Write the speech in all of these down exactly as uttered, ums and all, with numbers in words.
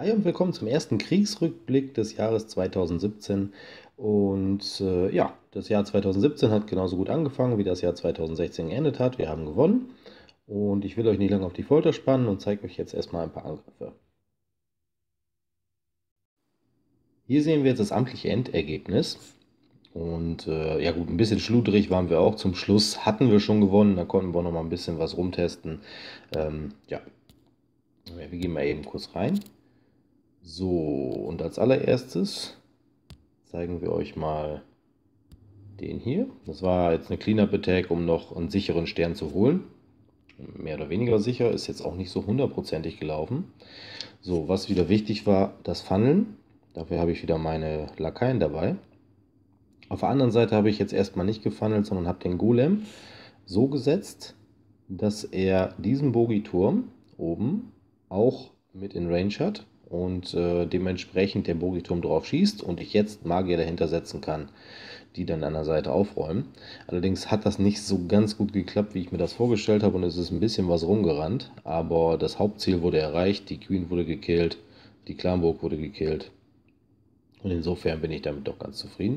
Hi und willkommen zum ersten Kriegsrückblick des Jahres zweitausendsiebzehn. Und äh, ja, das Jahr zweitausendsiebzehn hat genauso gut angefangen, wie das Jahr zweitausendsechzehn geendet hat. Wir haben gewonnen und ich will euch nicht lange auf die Folter spannen und zeige euch jetzt erstmal ein paar Angriffe. Hier sehen wir jetzt das amtliche Endergebnis. Und äh, ja gut, ein bisschen schludrig waren wir auch. Zum Schluss hatten wir schon gewonnen, da konnten wir noch mal ein bisschen was rumtesten. Ähm, ja, wir gehen mal eben kurz rein. So, und als allererstes zeigen wir euch mal den hier. Das war jetzt eine Cleanup-Attack, um noch einen sicheren Stern zu holen. Mehr oder weniger sicher, ist jetzt auch nicht so hundertprozentig gelaufen. So, was wieder wichtig war, das Funneln. Dafür habe ich wieder meine Lakaien dabei. Auf der anderen Seite habe ich jetzt erstmal nicht gefunnelt, sondern habe den Golem so gesetzt, dass er diesen Bogiturm oben auch mit in Range hat und äh, dementsprechend der Bogiturm drauf schießt und ich jetzt Magier dahinter setzen kann, die dann an der Seite aufräumen. Allerdings hat das nicht so ganz gut geklappt, wie ich mir das vorgestellt habe und es ist ein bisschen was rumgerannt, aber das Hauptziel wurde erreicht, die Queen wurde gekillt, die Clanburg wurde gekillt und insofern bin ich damit doch ganz zufrieden.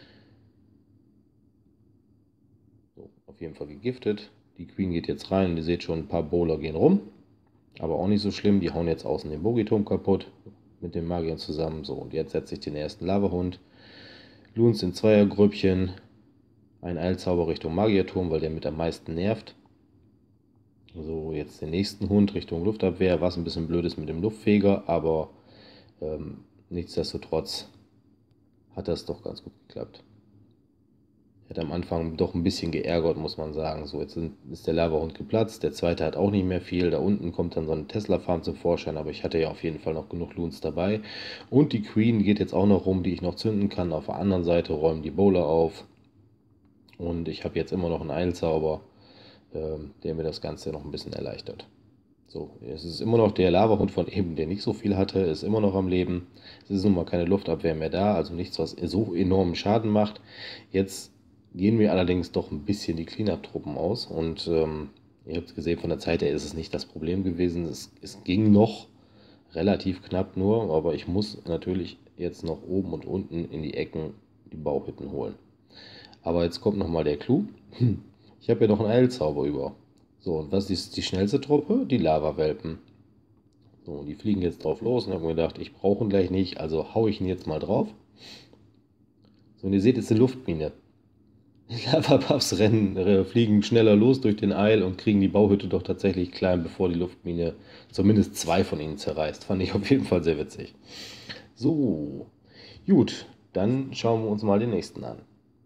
So, auf jeden Fall gegiftet. Die Queen geht jetzt rein und ihr seht schon, ein paar Bowler gehen rum. Aber auch nicht so schlimm, die hauen jetzt außen den Bogiturm kaputt mit den Magiern zusammen. So, und jetzt setze ich den ersten Lavahund. Loons in Zweiergrüppchen. Ein Eilzauber Richtung Magierturm, weil der mit am meisten nervt. So, jetzt den nächsten Hund Richtung Luftabwehr, was ein bisschen blöd ist mit dem Luftfeger, aber ähm, nichtsdestotrotz hat das doch ganz gut geklappt. Hat am Anfang doch ein bisschen geärgert, muss man sagen. So, jetzt ist der Lavahund geplatzt. Der zweite hat auch nicht mehr viel. Da unten kommt dann so eine Tesla-Farm zum Vorschein, aber ich hatte ja auf jeden Fall noch genug Loons dabei. Und die Queen geht jetzt auch noch rum, die ich noch zünden kann. Auf der anderen Seite räumen die Bowler auf. Und ich habe jetzt immer noch einen Eilzauber, ähm, der mir das Ganze noch ein bisschen erleichtert. So, es ist immer noch der Lavahund von eben, der nicht so viel hatte, ist immer noch am Leben. Es ist nun mal keine Luftabwehr mehr da, also nichts, was so enormen Schaden macht. Jetzt gehen mir allerdings doch ein bisschen die Cleanup-Truppen aus und ähm, ihr habt gesehen, von der Zeit her ist es nicht das Problem gewesen. Es, es ging noch relativ knapp nur, aber ich muss natürlich jetzt noch oben und unten in die Ecken die Bauhütten holen. Aber jetzt kommt nochmal der Clou. Ich habe ja noch einen Eilzauber über. So, und was ist die schnellste Truppe? Die Lava-Welpen. So, die fliegen jetzt drauf los und haben mir gedacht, ich brauche ihn gleich nicht, also haue ich ihn jetzt mal drauf. So, und ihr seht jetzt eine Luftmine. Die Lava-Puffs rennen, äh, fliegen schneller los durch den Eil und kriegen die Bauhütte doch tatsächlich klein, bevor die Luftmine zumindest zwei von ihnen zerreißt. Fand ich auf jeden Fall sehr witzig. So, gut, dann schauen wir uns mal den nächsten an.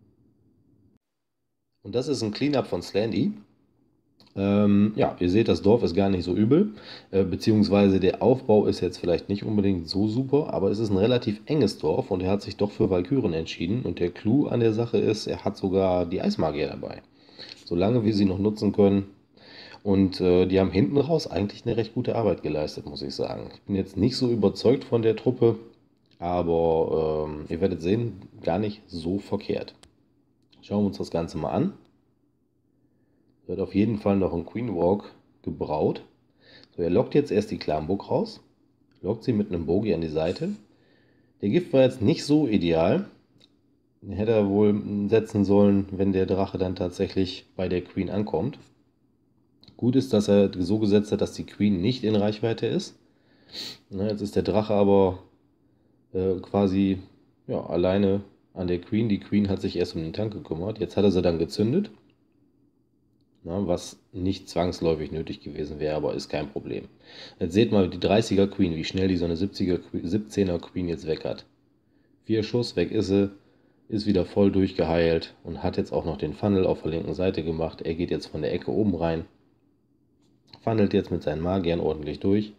Und das ist ein Cleanup von Slandy. Ähm, ja, ihr seht, das Dorf ist gar nicht so übel, äh, beziehungsweise der Aufbau ist jetzt vielleicht nicht unbedingt so super, aber es ist ein relativ enges Dorf und er hat sich doch für Walküren entschieden und der Clou an der Sache ist, er hat sogar die Eismagier dabei, solange wir sie noch nutzen können und äh, die haben hinten raus eigentlich eine recht gute Arbeit geleistet, muss ich sagen. Ich bin jetzt nicht so überzeugt von der Truppe, aber ähm, ihr werdet sehen, gar nicht so verkehrt. Schauen wir uns das Ganze mal an. Wird auf jeden Fall noch ein Queen Walk gebraut. So, er lockt jetzt erst die Clanburg raus, lockt sie mit einem Bogi an die Seite. Der Gift war jetzt nicht so ideal. Den hätte er wohl setzen sollen, wenn der Drache dann tatsächlich bei der Queen ankommt. Gut ist, dass er so gesetzt hat, dass die Queen nicht in Reichweite ist. Na, jetzt ist der Drache aber äh, quasi ja, alleine an der Queen. Die Queen hat sich erst um den Tank gekümmert. Jetzt hat er sie dann gezündet. Na, was nicht zwangsläufig nötig gewesen wäre, aber ist kein Problem. Jetzt seht mal die dreißiger Queen, wie schnell die so eine siebziger, siebzehner Queen jetzt weg hat. Vier Schuss, weg ist sie, ist wieder voll durchgeheilt und hat jetzt auch noch den Funnel auf der linken Seite gemacht. Er geht jetzt von der Ecke oben rein, funnelt jetzt mit seinen Magiern ordentlich durch,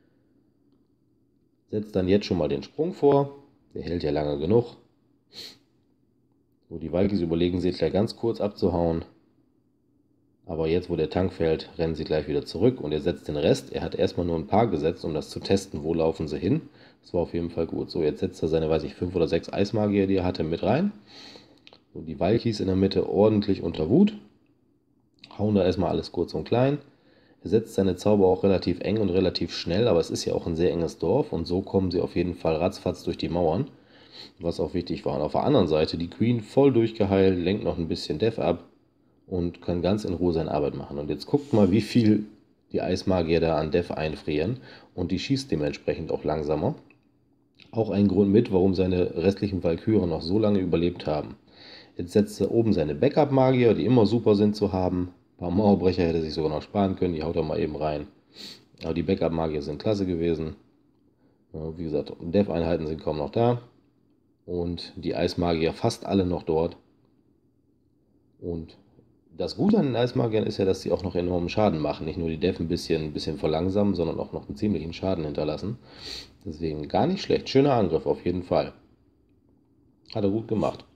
setzt dann jetzt schon mal den Sprung vor, der hält ja lange genug. So, die Walkis überlegen sich gleich ganz kurz abzuhauen. Aber jetzt, wo der Tank fällt, rennen sie gleich wieder zurück und er setzt den Rest. Er hat erstmal nur ein paar gesetzt, um das zu testen, wo laufen sie hin. Das war auf jeden Fall gut. So, jetzt setzt er seine, weiß ich, fünf oder sechs Eismagier, die er hatte, mit rein. So, die Walkis in der Mitte ordentlich unter Wut. Hauen da erstmal alles kurz und klein. Er setzt seine Zauber auch relativ eng und relativ schnell, aber es ist ja auch ein sehr enges Dorf und so kommen sie auf jeden Fall ratzfatz durch die Mauern, was auch wichtig war. Und auf der anderen Seite die Queen voll durchgeheilt, lenkt noch ein bisschen Death ab und kann ganz in Ruhe seine Arbeit machen. Und jetzt guckt mal, wie viel die Eismagier da an Death einfrieren und die schießt dementsprechend auch langsamer. Auch ein Grund mit, warum seine restlichen Walküren noch so lange überlebt haben. Jetzt setzt er oben seine Backup-Magier, die immer super sind zu haben. Ein paar Mauerbrecher hätte er sich sogar noch sparen können, die haut er mal eben rein. Aber die Backup-Magier sind klasse gewesen. Ja, wie gesagt, Death-Einheiten sind kaum noch da. Und die Eismagier fast alle noch dort. Und das Gute an den Eismagiern ist ja, dass sie auch noch enormen Schaden machen. Nicht nur die Death ein bisschen, ein bisschen verlangsamen, sondern auch noch einen ziemlichen Schaden hinterlassen. Deswegen gar nicht schlecht. Schöner Angriff auf jeden Fall. Hat er gut gemacht.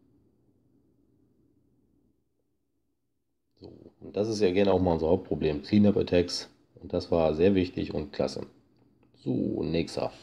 So, und das ist ja gerne auch mal unser Hauptproblem. Cleanup-Attacks. Und das war sehr wichtig und klasse. So, nächster.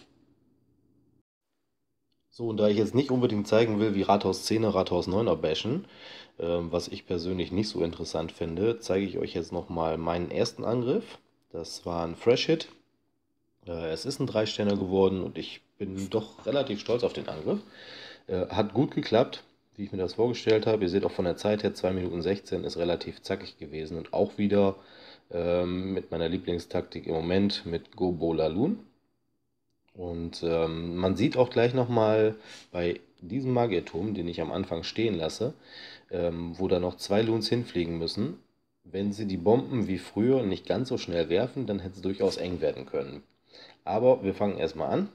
So, und da ich jetzt nicht unbedingt zeigen will, wie Rathaus zehn, Rathaus neuner bashen, ähm, was ich persönlich nicht so interessant finde, zeige ich euch jetzt nochmal meinen ersten Angriff. Das war ein Fresh-Hit. Äh, es ist ein drei Sterner geworden und ich bin doch relativ stolz auf den Angriff. Äh, hat gut geklappt, wie ich mir das vorgestellt habe. Ihr seht auch von der Zeit her, zwei Minuten sechzehn ist relativ zackig gewesen und auch wieder ähm, mit meiner Lieblingstaktik im Moment mit Go Bola Loon. Und ähm, man sieht auch gleich nochmal bei diesem Magierturm, den ich am Anfang stehen lasse, ähm, wo da noch zwei Loons hinfliegen müssen. Wenn sie die Bomben wie früher nicht ganz so schnell werfen, dann hätte es durchaus eng werden können. Aber wir fangen erstmal an.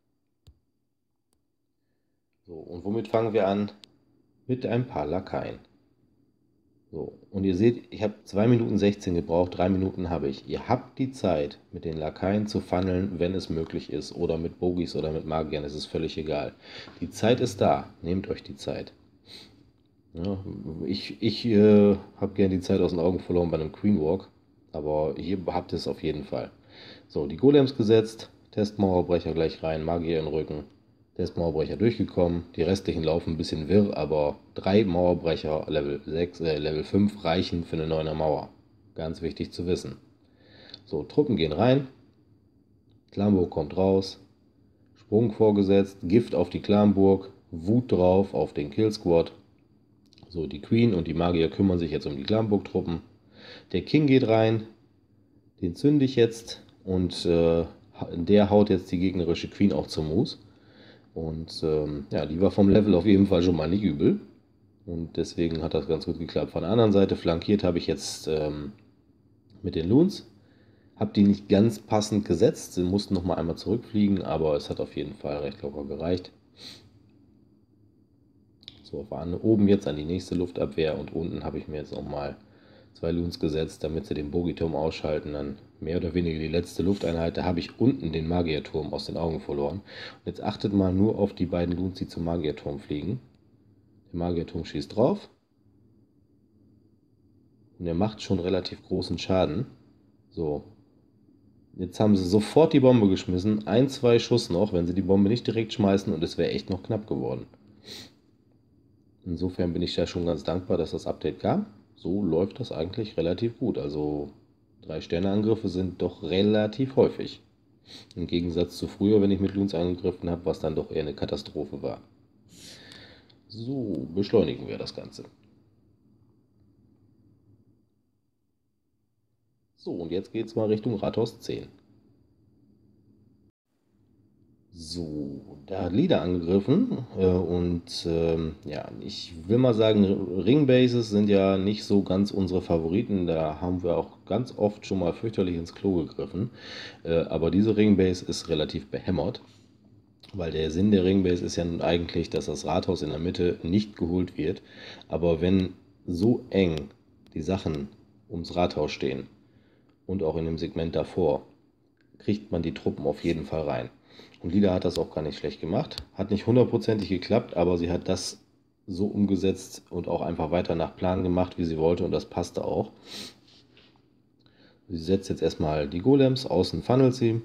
So, und womit fangen wir an? Mit ein paar Lakaien. So, und ihr seht, ich habe zwei Minuten sechzehn gebraucht, drei Minuten habe ich. Ihr habt die Zeit, mit den Lakaien zu funneln, wenn es möglich ist, oder mit Bogies oder mit Magiern, es ist völlig egal. Die Zeit ist da, nehmt euch die Zeit. Ja, ich ich äh, habe gerne die Zeit aus den Augen verloren bei einem Queen Walk, aber hier habt ihr es auf jeden Fall. So, die Golems gesetzt, Testmauerbrecher gleich rein, Magier in den Rücken. Testmauerbrecher durchgekommen. Die restlichen laufen ein bisschen wirr, aber drei Mauerbrecher Level sechs, äh, Level fünf reichen für eine neuner Mauer. Ganz wichtig zu wissen. So, Truppen gehen rein. Clanburg kommt raus. Sprung vorgesetzt. Gift auf die Clanburg. Wut drauf auf den Kill Squad. So, die Queen und die Magier kümmern sich jetzt um die Clanburg-Truppen. Der King geht rein. Den zünde ich jetzt. Und äh, der haut jetzt die gegnerische Queen auch zum Moos. Und ähm, ja, die war vom Level auf jeden Fall schon mal nicht übel. Und deswegen hat das ganz gut geklappt. Von der anderen Seite flankiert habe ich jetzt ähm, mit den Loons. Habe die nicht ganz passend gesetzt. Sie mussten noch mal einmal zurückfliegen, aber es hat auf jeden Fall recht locker gereicht. So, waren oben jetzt an die nächste Luftabwehr und unten habe ich mir jetzt noch mal zwei Loons gesetzt, damit sie den Bogiturm ausschalten. Dann mehr oder weniger die letzte Lufteinheit. Da habe ich unten den Magierturm aus den Augen verloren. Und jetzt achtet mal nur auf die beiden Loons, die zum Magierturm fliegen. Der Magierturm schießt drauf. Und er macht schon relativ großen Schaden. So. Jetzt haben sie sofort die Bombe geschmissen. Ein, zwei Schuss noch, wenn sie die Bombe nicht direkt schmeißen, und es wäre echt noch knapp geworden. Insofern bin ich da schon ganz dankbar, dass das Update kam. So läuft das eigentlich relativ gut. Also drei Sterne Angriffe sind doch relativ häufig. Im Gegensatz zu früher, wenn ich mit Loons angegriffen habe, was dann doch eher eine Katastrophe war. So, beschleunigen wir das Ganze. So, und jetzt geht es mal Richtung Rathaus zehn. So, da hat Lida angegriffen äh, und ähm, ja, ich will mal sagen, Ringbases sind ja nicht so ganz unsere Favoriten. Da haben wir auch ganz oft schon mal fürchterlich ins Klo gegriffen. Äh, aber diese Ringbase ist relativ behämmert, weil der Sinn der Ringbase ist ja nun eigentlich, dass das Rathaus in der Mitte nicht geholt wird. Aber wenn so eng die Sachen ums Rathaus stehen und auch in dem Segment davor, kriegt man die Truppen auf jeden Fall rein. Und Lida hat das auch gar nicht schlecht gemacht. Hat nicht hundertprozentig geklappt, aber sie hat das so umgesetzt und auch einfach weiter nach Plan gemacht, wie sie wollte, und das passte auch. Sie setzt jetzt erstmal die Golems, außen funnelt sie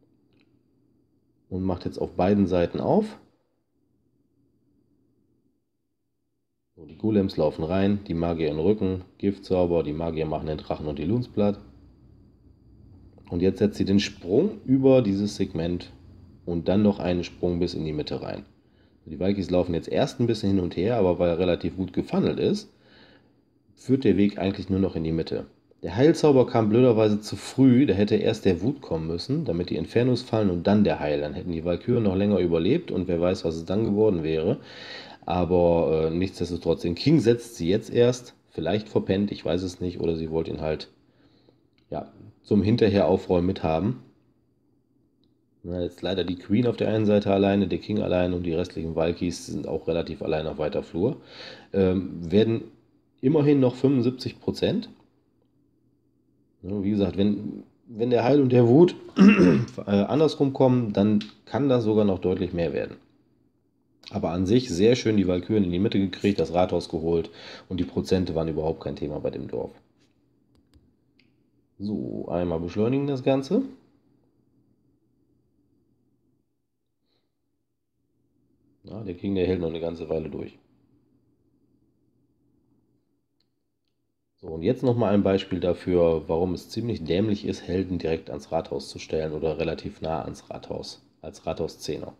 und macht jetzt auf beiden Seiten auf. So, die Golems laufen rein, die Magier in den Rücken, Giftzauber, die Magier machen den Drachen und die Loons platt. Und jetzt setzt sie den Sprung über dieses Segment und dann noch einen Sprung bis in die Mitte rein. Die Vikings laufen jetzt erst ein bisschen hin und her, aber weil er relativ gut gefunnelt ist, führt der Weg eigentlich nur noch in die Mitte. Der Heilzauber kam blöderweise zu früh, da hätte erst der Wut kommen müssen, damit die Infernos fallen und dann der Heil. Dann hätten die Valkyren noch länger überlebt und wer weiß, was es dann geworden wäre. Aber äh, nichtsdestotrotz, den King setzt sie jetzt erst, vielleicht verpennt, ich weiß es nicht, oder sie wollte ihn halt ja, zum Hinterher aufräumen mithaben. Na, jetzt leider die Queen auf der einen Seite alleine, der King allein und die restlichen Valkyries sind auch relativ allein auf weiter Flur. Ähm, werden immerhin noch fünfundsiebzig Prozent. Ja, wie gesagt, wenn, wenn der Heil und der Wut äh, andersrum kommen, dann kann das sogar noch deutlich mehr werden. Aber an sich sehr schön die Valkyren in die Mitte gekriegt, das Rathaus geholt und die Prozente waren überhaupt kein Thema bei dem Dorf. So, einmal beschleunigen das Ganze. Ja, der King, der hält noch eine ganze Weile durch. So, und jetzt nochmal ein Beispiel dafür, warum es ziemlich dämlich ist, Helden direkt ans Rathaus zu stellen oder relativ nah ans Rathaus, als Rathauszehner.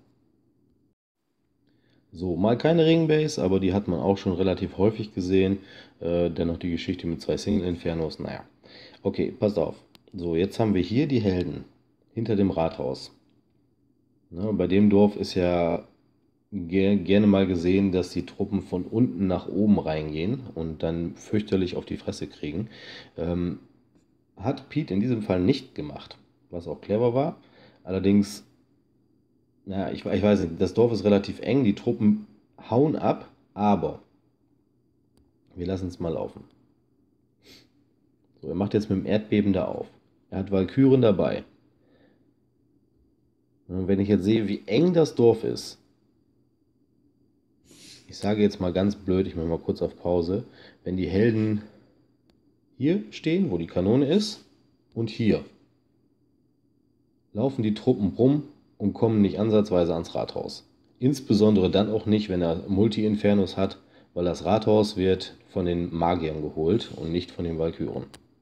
So, mal keine Ringbase, aber die hat man auch schon relativ häufig gesehen. Äh, dennoch die Geschichte mit zwei Single-Infernos, naja. Okay, passt auf. So, jetzt haben wir hier die Helden hinter dem Rathaus. Ne, bei dem Dorf ist ja ger gerne mal gesehen, dass die Truppen von unten nach oben reingehen und dann fürchterlich auf die Fresse kriegen. Ähm, hat Pete in diesem Fall nicht gemacht, was auch clever war. Allerdings, naja, ich, ich weiß nicht, das Dorf ist relativ eng, die Truppen hauen ab, aber wir lassen es mal laufen. So, er macht jetzt mit dem Erdbeben da auf. Er hat Walküren dabei. Und wenn ich jetzt sehe, wie eng das Dorf ist, ich sage jetzt mal ganz blöd, ich mache mal kurz auf Pause, wenn die Helden hier stehen, wo die Kanone ist, und hier, laufen die Truppen rum und kommen nicht ansatzweise ans Rathaus. Insbesondere dann auch nicht, wenn er Multi-Infernos hat, weil das Rathaus wird von den Magiern geholt und nicht von den Walküren.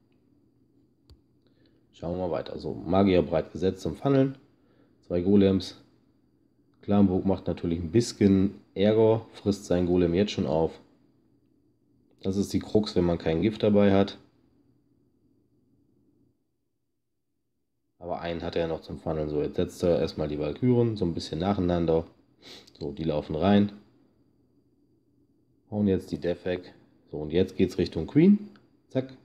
Schauen wir mal weiter. So, Magier breit gesetzt zum Funneln. Zwei Golems. Klamburg macht natürlich ein bisschen Ärger, frisst sein Golem jetzt schon auf. Das ist die Krux, wenn man kein Gift dabei hat. Aber einen hat er noch zum Funneln. So, jetzt setzt er erstmal die Walküren so ein bisschen nacheinander. So, die laufen rein. Hauen jetzt die Death weg. So, und jetzt geht es Richtung Queen. Zack.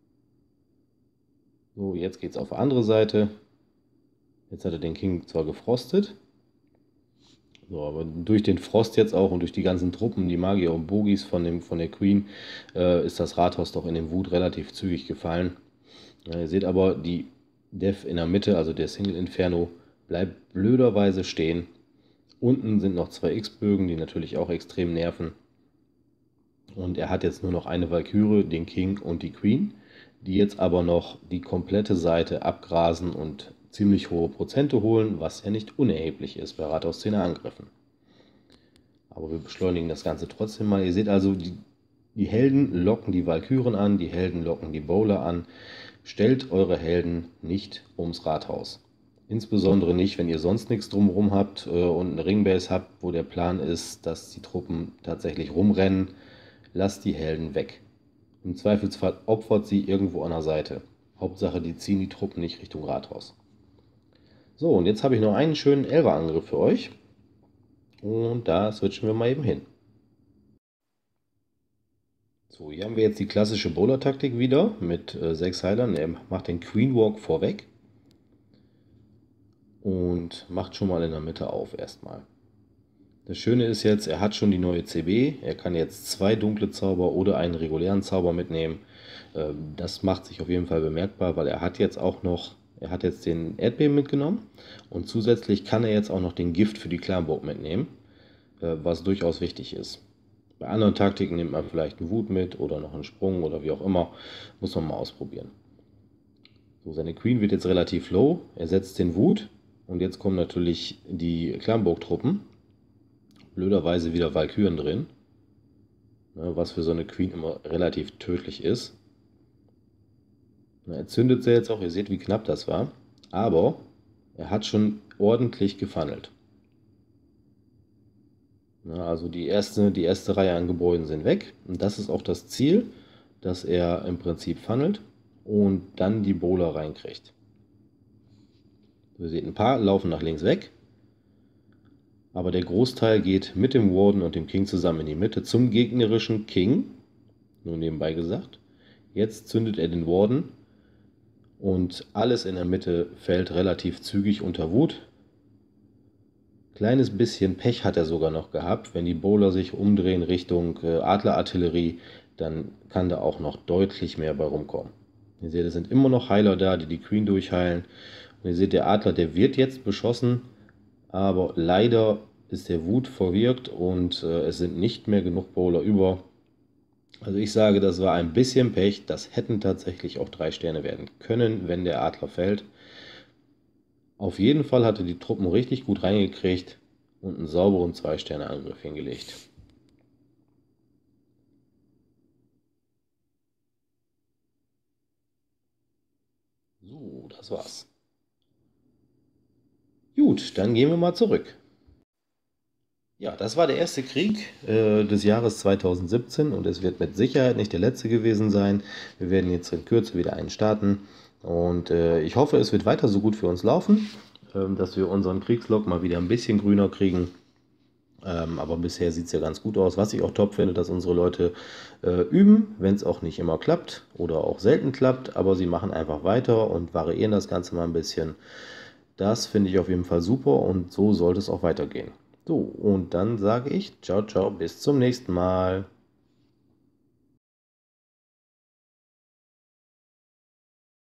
So, jetzt geht es auf die andere Seite. Jetzt hat er den King zwar gefrostet. So, aber durch den Frost jetzt auch und durch die ganzen Truppen, die Magier und Bogies von, dem, von der Queen, äh, ist das Rathaus doch in den Wut relativ zügig gefallen. Ja, ihr seht aber, die Death in der Mitte, also der Single Inferno, bleibt blöderweise stehen. Unten sind noch zwei X-Bögen, die natürlich auch extrem nerven. Und er hat jetzt nur noch eine Valkyrie, den King und die Queen, die jetzt aber noch die komplette Seite abgrasen und ziemlich hohe Prozente holen, was ja nicht unerheblich ist bei Rathauszehner-Angriffen. Aber wir beschleunigen das Ganze trotzdem mal. Ihr seht also, die, die Helden locken die Valkyren an, die Helden locken die Bowler an. Stellt eure Helden nicht ums Rathaus. Insbesondere nicht, wenn ihr sonst nichts drumherum habt äh, und eine Ringbase habt, wo der Plan ist, dass die Truppen tatsächlich rumrennen. Lasst die Helden weg. Im Zweifelsfall opfert sie irgendwo an der Seite. Hauptsache, die ziehen die Truppen nicht Richtung Rathaus. So, und jetzt habe ich noch einen schönen Elfer-Angriff für euch. Und da switchen wir mal eben hin. So, hier haben wir jetzt die klassische Bowler-Taktik wieder mit äh, sechs Heilern. Er macht den Queen Walk vorweg. Und macht schon mal in der Mitte auf erstmal. Das Schöne ist jetzt, er hat schon die neue C B. Er kann jetzt zwei dunkle Zauber oder einen regulären Zauber mitnehmen. Das macht sich auf jeden Fall bemerkbar, weil er hat jetzt auch noch, er hat jetzt den Erdbeben mitgenommen. Und zusätzlich kann er jetzt auch noch den Gift für die Klamburg mitnehmen, was durchaus wichtig ist. Bei anderen Taktiken nimmt man vielleicht einen Wut mit oder noch einen Sprung oder wie auch immer. Muss man mal ausprobieren. So, seine Queen wird jetzt relativ low. Er setzt den Wut. Und jetzt kommen natürlich die Klamburg-Truppen. Blöderweise wieder Valkyren drin. Ne, was für so eine Queen immer relativ tödlich ist. Er zündet sie jetzt auch, ihr seht, wie knapp das war, aber er hat schon ordentlich gefunnelt. Ja, also die erste, die erste Reihe an Gebäuden sind weg und das ist auch das Ziel, dass er im Prinzip funnelt und dann die Bowler reinkriegt. Ihr seht, ein paar laufen nach links weg, aber der Großteil geht mit dem Warden und dem King zusammen in die Mitte zum gegnerischen King, nur nebenbei gesagt. Jetzt zündet er den Warden und alles in der Mitte fällt relativ zügig unter Wut. Kleines bisschen Pech hat er sogar noch gehabt. Wenn die Bowler sich umdrehen Richtung äh, Adlerartillerie, dann kann da auch noch deutlich mehr bei rumkommen. Ihr seht, es sind immer noch Heiler da, die die Queen durchheilen. Und ihr seht, der Adler, der wird jetzt beschossen, aber leider ist der Wut verwirkt und äh, es sind nicht mehr genug Bowler über. Also ich sage, das war ein bisschen Pech. Das hätten tatsächlich auch drei Sterne werden können, wenn der Adler fällt. Auf jeden Fall hatte die Truppen richtig gut reingekriegt und einen sauberen zwei-Sterne-Angriff hingelegt. So, das war's. Gut, dann gehen wir mal zurück. Ja, das war der erste Krieg äh, des Jahres zweitausendsiebzehn und es wird mit Sicherheit nicht der letzte gewesen sein. Wir werden jetzt in Kürze wieder einen starten und äh, ich hoffe, es wird weiter so gut für uns laufen, äh, dass wir unseren Kriegslog mal wieder ein bisschen grüner kriegen. Ähm, aber bisher sieht es ja ganz gut aus. Was ich auch top finde, dass unsere Leute äh, üben, wenn es auch nicht immer klappt oder auch selten klappt, aber sie machen einfach weiter und variieren das Ganze mal ein bisschen. Das finde ich auf jeden Fall super und so sollte es auch weitergehen. So, und dann sage ich ciao, ciao, bis zum nächsten Mal.